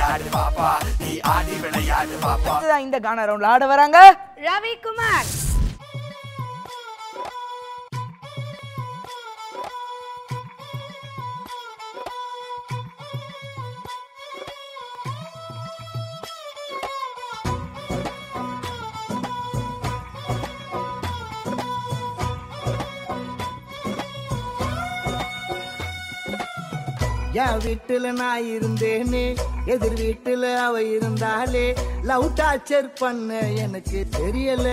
விளையாடு பாப்பா நீ ஆடி விளையாடு பாப்பா. இந்த கானா ரவுண்ட்ல ஆட வராங்க ரவிக்குமார். என் வீட்டுல நான் இருந்தேனே எதிர் வீட்டுல அவ இருந்தாலே லவ் டார்ச்சர் பண்ண எனக்கு தெரியல.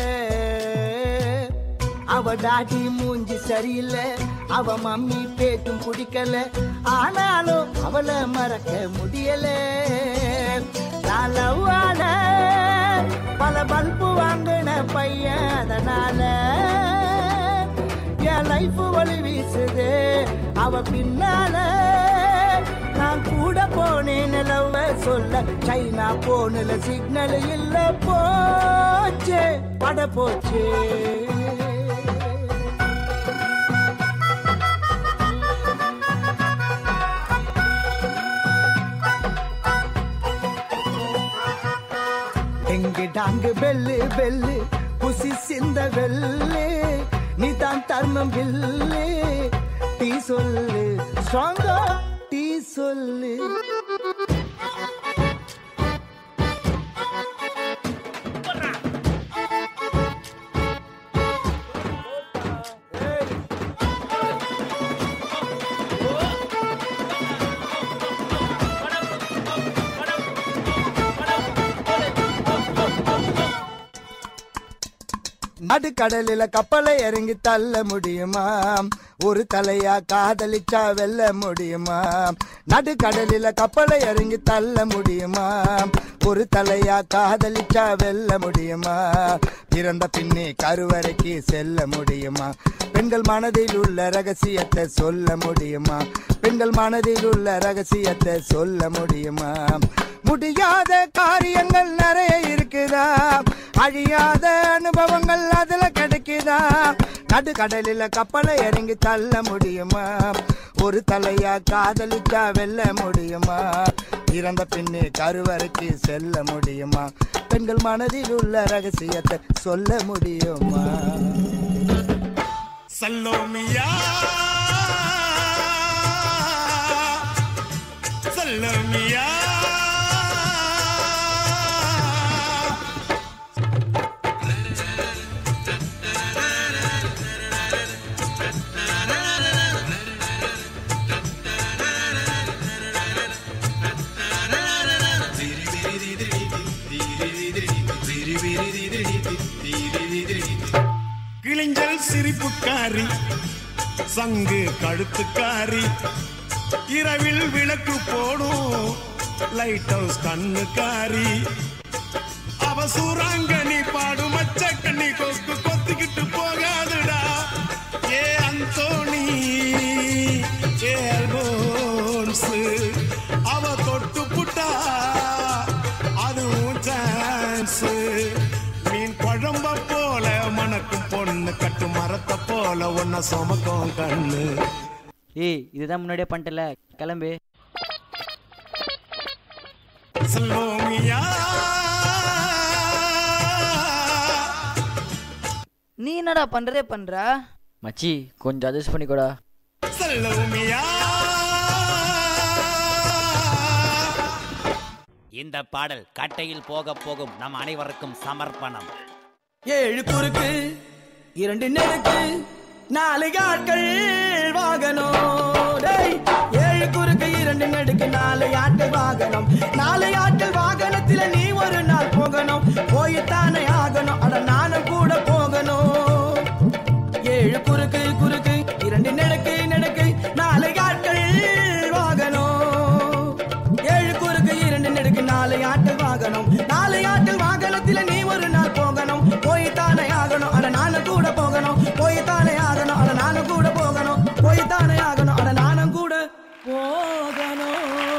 அவ டாடி மூஞ்சி சரியில்லை, அவ மம்மி பேட்டும் பிடிக்கல, ஆனாலும் அவளை மறக்க முடியல. நான் லவ் ஆன பல பல்பு வாங்கின பையன், அதனால என் லைஃப் வழி வீசுது அவ பின்னால. நான் கூட போனேன் லவ் சொல்ல, சைனா போனல சிக்னல் இல்ல, போச்சே பட போச்சே. எங்கு டாங்கு பெல்லு பெல்லு புசி சிந்த வெள்ளு, நீ தான் தர்மம் பில்லு, டீ சொல்லு ஸ்ட்ராங்கா டீ சொல்லு. நடுக்கடலில கப்பலை இறங்கி தள்ள முடியுமா, ஒரு தலையா காதலிச்சா வெல்ல முடியுமா. நடுக்கடலில கப்பலை இறங்கி தள்ள முடியுமா, ஒரு தலையா காதலிச்சா வெல்ல முடியுமா. பிறந்த பின்னே கருவறைக்கு செல்ல முடியுமா, பெண்கள் மனதில் உள்ள ரகசியத்தை சொல்ல முடியுமா, பெண்கள் மனதில் உள்ள ரகசியத்தை சொல்ல முடியுமா. முடியாத காரியங்கள் நிறைய இருக்குதா, அழியாத அனுபவங்கள் அதுல கிடைக்குதா. நடுக்கடலில கப்பலை இறங்கி தள்ள முடியுமா, ஒரு தலையா காதலிச்சா வெல்ல முடியுமா. இறந்த பின்னே கருவறைக்கு செல்ல முடியுமா, பெண்கள் மனதில் உள்ள ரகசியத்தை சொல்ல முடியுமா. சல்லோமியா சல்லோமியா கிளிஞ்சல் சிரிப்புக்காரி சங்கு கழுத்துக்காரி, இரவில் விளக்கு போடும் லைட் ஹவுஸ் கண்ணுக்காரி, அவ சூறாங்கண்ணி பாடும் மச்ச கண்ணி கொக்கு கொத்திக்கிட்டு போகாதுடா. ஏ அந்தோணி ஏ அல்போன்ஸ், அவ தொட்டு புட்டா அதுவும் சான்ஸ். மீன் குழம்ப போல மணக்கும் பொண்ணு, கட்டு மரத்தை போல ஒன்ன சுமக்கும் கண்ணு. ஏய் இதுதான் முன்னாடியே பண்ணிட்டல, கிளம்பு. சல்லோமியா நீ என்னடா பண்றதே பண்ற மச்சி, கொஞ்சம் அட்ஜஸ்ட் பண்ணிக்கோடா. சல்லோமியா இந்த பாடல் கட்டையில் போக போகும் நம் அனைவருக்கும் சமர்ப்பணம். 7 குறுக்கு 2 நெருக்கு 4 ஆட்கள் வாகனம். 7 குறுக்கு 2 நெடுக்கு 4 ஆட்கள் வாகனம். 4 ஆட்கள் வாகனத்துல நீ ஒரு நாள் போகணும், போய்த்தானே ஆகணும், அட நானும் கூட போகணும். 7 குறுக்கு குறுக்கு 2 நெடுக்கு நெடுக்கு 4 ஆட்கள் வாகனம். 7 குறுக்கு 2 நெடுக்கு 4 ஆட்கள் வாகனம். 4 ஆட்கள் வாகனத்துல நீ ஒரு நாள் போகணும், போய்த்தானே ஆகணும், அட நானும் கூட போகணும், போய்த்தானே ஆகணும், அட நானும் கூட போகணும், போய்த்தானே ஆகணும், அட நானும் கூட போகணும்.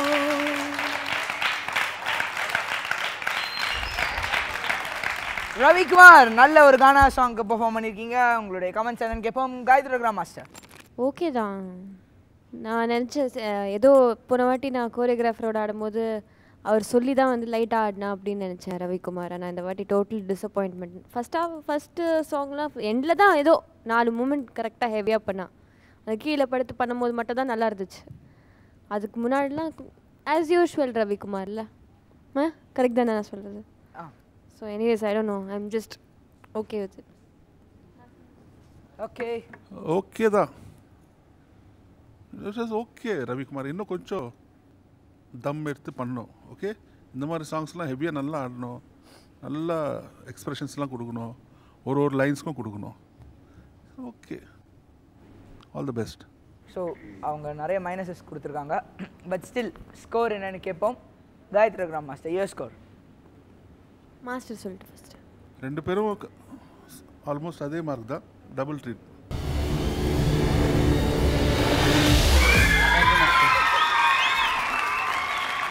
ரவிக்குமார் நல்ல ஒரு கானா சாங் பெர்ஃபார்ம் பண்ணிருக்கீங்க. உங்களுடைய கமெண்ட்ஸ் என்னன்னு கேட்போம். காயத்ரி ரகுராம் மாஸ்டர். ஓகே தான், நான் நினச்சேன் ஏதோ போன வாட்டி நான் கோரியோகிராஃபரோட ஆடும்போது அவர் சொல்லி தான் வந்து லைட்டாக ஆடினா அப்படின்னு நினச்சேன் ரவிக்குமார். ஆனால் இந்த வாட்டி டோட்டல் டிசப்பாயின்மெண்ட். ஃபஸ்ட்டு சாங்லாம் எண்டில் தான் ஏதோ 4 மூமெண்ட் கரெக்டாக ஹெவியாக பண்ணான். அது கீழே படுத்து பண்ணும்போது மட்டும் தான் நல்லா இருந்துச்சு. அதுக்கு முன்னாடிலாம் ஆஸ் யூஷுவல் ரவிக்குமார்ல கரெக்ட் தானே நான் சொல்கிறது. So anyways I don't know, I am just okay with it. Okay okay தான், ஓகே ரவிக்குமார். இன்னும் கொஞ்சம் தம் எடுத்து பண்ணணும். ஓகே, இந்த மாதிரி சாங்ஸ்லாம் ஹெவியாக நல்லா ஆடணும், நல்லா எக்ஸ்ப்ரெஷன்ஸ்லாம் கொடுக்கணும், ஒரு லைன்ஸ்க்கும் கொடுக்கணும். Okay, all the best. So அவங்க நிறைய மைனஸஸ் கொடுத்துருக்காங்க. பட் ஸ்டில் ஸ்கோர் என்னன்னு கேட்போம். Gayathri Raghuram master, your score. Master சொல்லிட்டு ஃபஸ்ட்டு. 2 பேரும் ஆல்மோஸ்ட் அதே மார்க் தான், double treat.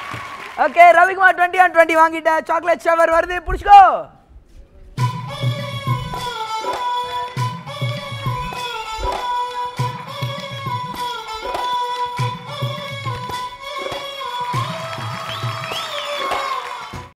Okay Ravikumar 20 on 20 வாங்கிட்ட. சாக்லேட் ஷவர் வருது, பிடிச்சிக்கோ.